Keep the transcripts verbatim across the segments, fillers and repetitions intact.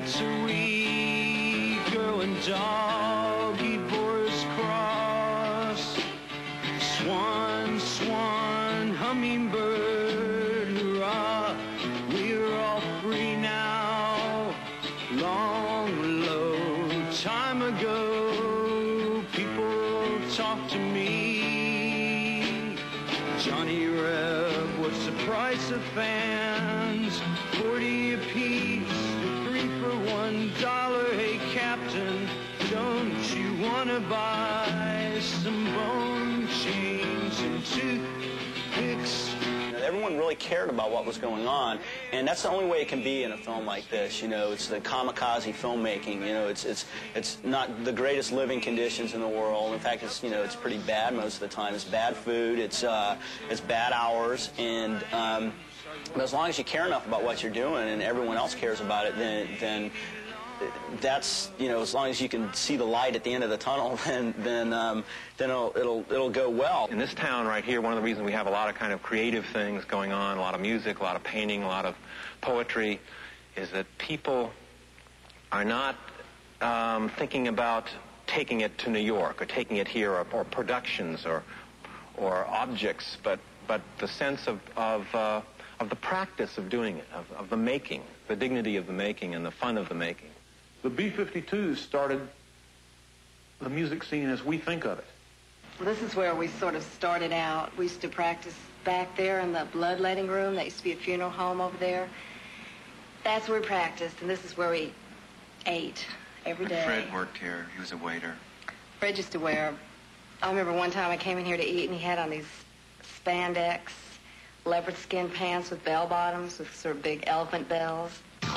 cats are weak, girl and dog he bore his cross. Swan, swan, hummingbird, hurrah, we're all free now. Long, low time ago, people talked to me. Johnny Reb, what's the price of fans? Forty apiece, three for one dollar. Hey, Captain, don't you wanna buy some bone chains and toothpicks? Everyone really cared about what was going on, and that's the only way it can be in a film like this. You know, it's the kamikaze filmmaking. You know, it's it's it's not the greatest living conditions in the world. In fact, it's you know it's pretty bad most of the time. It's bad food. It's uh, it's bad hours, and um, but as long as you care enough about what you're doing, and everyone else cares about it, then then. That's you know as long as you can see the light at the end of the tunnel, then then um, then it'll, it'll it'll go well. In this town right here, one of the reasons we have a lot of kind of creative things going on, a lot of music, a lot of painting, a lot of poetry, is that people are not um, thinking about taking it to New York or taking it here, or, or productions or or objects, but but the sense of of uh, of the practice of doing it, of, of the making, the dignity of the making, and the fun of the making. The B fifty-two started the music scene as we think of it. Well, this is where we sort of started out. We used to practice back there in the bloodletting room. That used to be a funeral home over there. That's where we practiced, and this is where we ate every day. Fred worked here. He was a waiter. Fred used to wear, I remember one time I came in here to eat, and he had on these spandex leopard skin pants with bell bottoms with sort of big elephant bells.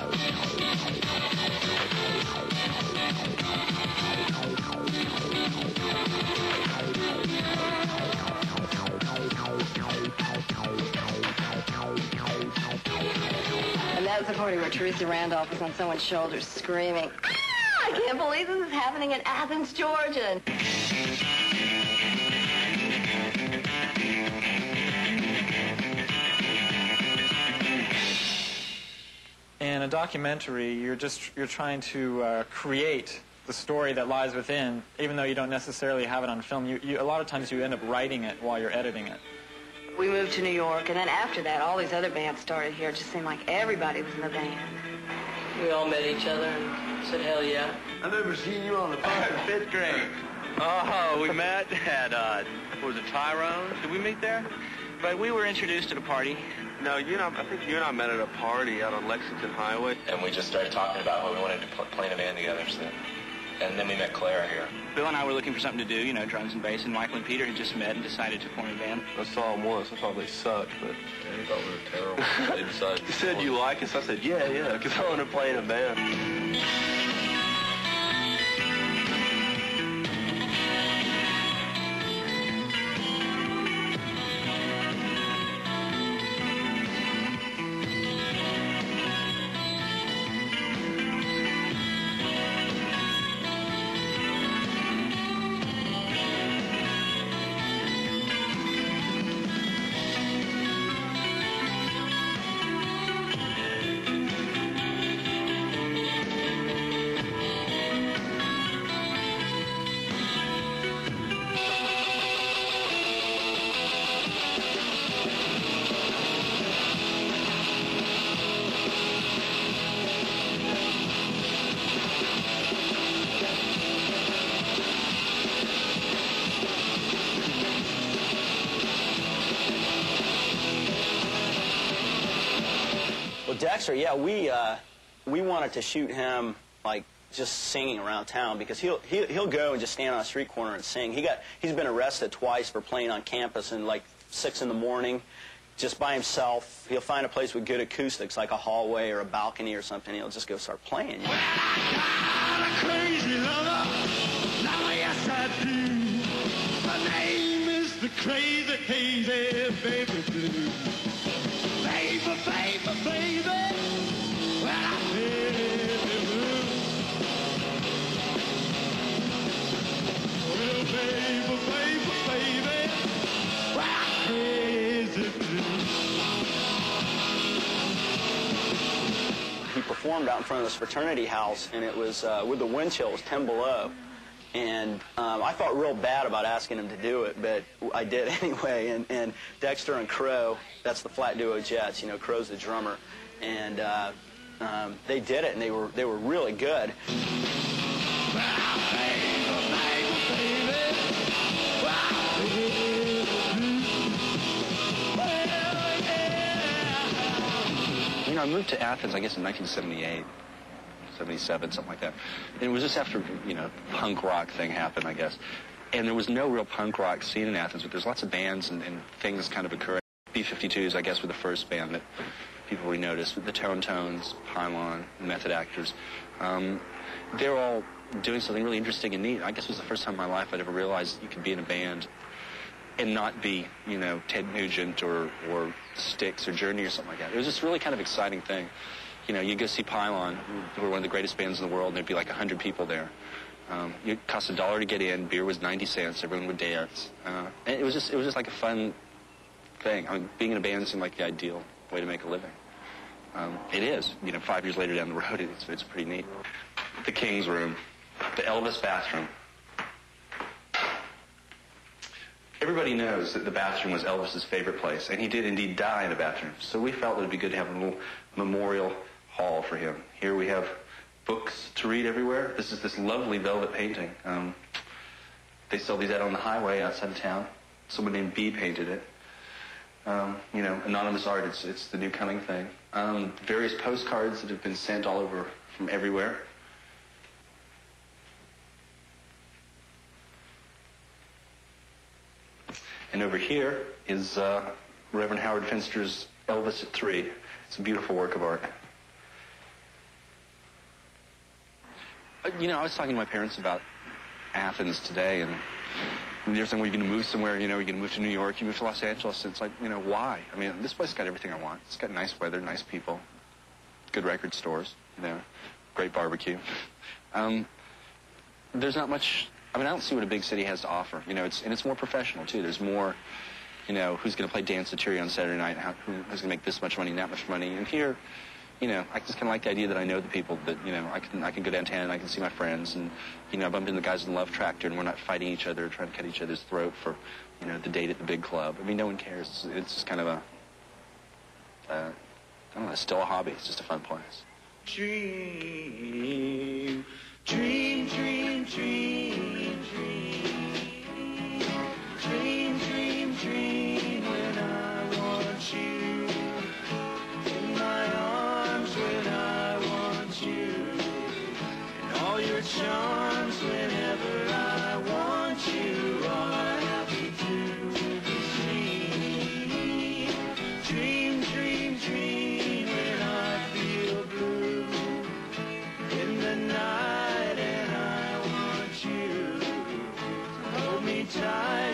And that was the party where Teresa Randolph was on someone's shoulders screaming, "Ah, I can't believe this is happening in Athens, Georgia." In a documentary, you're just you're trying to uh, create the story that lies within, even though you don't necessarily have it on film. You, you, a lot of times you end up writing it while you're editing it. We moved to New York, and then after that, all these other bands started here. It just seemed like everybody was in the band. We all met each other and said, hell yeah. I've never seen you on the phone in fifth grade. Oh, we met at, uh, what was it, Tyrone? Did we meet there? But we were introduced at a party. No, you and I, I think you and I met at a party out on Lexington Highway. And we just started talking about what we wanted to pl play in a band together. So. And then we met Claire here. Bill and I were looking for something to do, you know, drums and bass, and Michael and Peter had just met and decided to form a band. I saw them once. I thought they sucked, but... Yeah, you thought we were terrible. They decided You said you like us. I said, yeah, yeah, because I want to play in a band. Dexter, yeah, we uh, we wanted to shoot him like just singing around town, because he'll he'll he'll go and just stand on a street corner and sing. He got he's been arrested twice for playing on campus in like six in the morning, just by himself. He'll find a place with good acoustics, like a hallway or a balcony or something. He'll just go start playing. You know? Well, I got a crazy lover. Now yes I do. Her name is the crazy, crazy baby blue. Baby, baby, baby. Well, I baby blue. Well, baby, baby, baby. Well, I'm crazy blue. He performed performed out in front of this fraternity house, and it was uh, with the wind chill, it was ten below. And um, I felt real bad about asking him to do it, but I did anyway. And, and Dexter and Crow, that's the flat duo Jets, you know, Crow's the drummer. And uh, um, they did it, and they were, they were really good. You know, I moved to Athens, I guess, in nineteen seventy-eight, seventy-seven, something like that. And it was just after, you know, punk rock thing happened, I guess. And there was no real punk rock scene in Athens, but there's lots of bands and, and things kind of occurring. B fifty-twos, I guess, were the first band that people really noticed. The Tone Tones, Pylon, Method Actors. Um, they're all doing something really interesting and neat. I guess it was the first time in my life I'd ever realized you could be in a band and not be, you know, Ted Nugent or, or Styx or Journey or something like that. It was just a really kind of exciting thing. You know, you go see Pylon, who were one of the greatest bands in the world, and there'd be like a hundred people there. Um, it cost a dollar to get in. Beer was ninety cents. Everyone would dance. Uh, and it was just, it was just like a fun thing. I mean, being in a band seemed like the ideal way to make a living. Um, it is. You know, five years later down the road, it's, it's pretty neat. The King's Room, the Elvis bathroom. Everybody knows that the bathroom was Elvis's favorite place, and he did indeed die in a bathroom. So we felt it would be good to have a little memorial hall for him. Here we have books to read everywhere. This is this lovely velvet painting. Um, they sell these out on the highway outside of town. Someone named B painted it. Um, you know, anonymous art, it's, it's the new coming thing. Um, various postcards that have been sent all over from everywhere. And over here is uh, Reverend Howard Finster's Elvis at Three. It's a beautiful work of art. Uh, you know, I was talking to my parents about Athens today, and they're saying, well, you're going to move somewhere, you know, you're going to move to New York, you move to Los Angeles. And it's like, you know, why? I mean, this place got everything I want. It's got nice weather, nice people, good record stores, you know, great barbecue. Um, there's not much... I mean, I don't see what a big city has to offer, you know, it's, and it's more professional, too. There's more, you know, who's going to play Dance to Terry on Saturday night, how, who, who's going to make this much money and that much money. And here, you know, I just kind of like the idea that I know the people, that, you know, I can I can go downtown and I can see my friends, and, you know, I bumped into the guys in the Love Tractor, and we're not fighting each other, trying to cut each other's throat for, you know, the date at the big club. I mean, no one cares. It's, it's just kind of a, uh, I don't know, it's still a hobby. It's just a fun place. Dream, dream, dream, dream, dream. Dream, dream, dream when I want you. In my arms when I want you. And all your charms whenever I want you. All I have to do is dream. Dream, dream, dream when I feel blue. In the night and I want you. Hold me tight.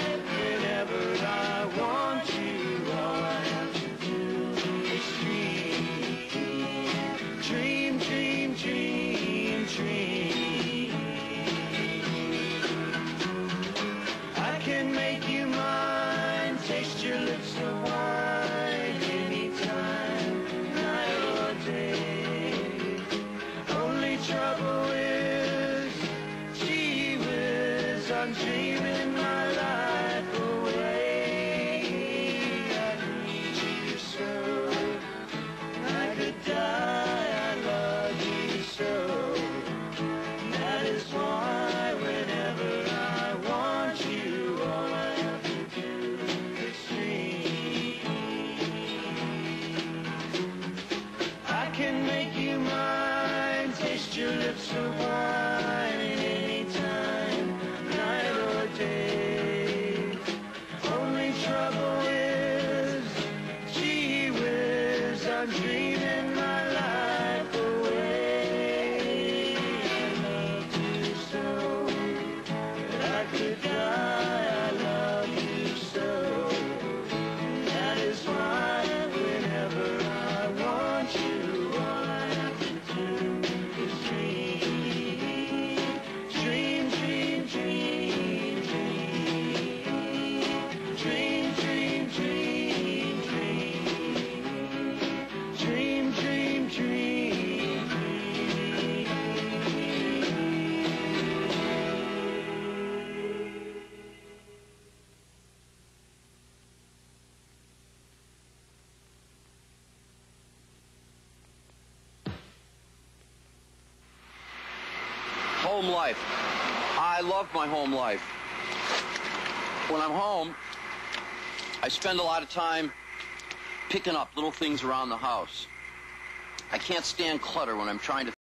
Dream. home life. I love my home life. When I'm home, I spend a lot of time picking up little things around the house. I can't stand clutter when I'm trying to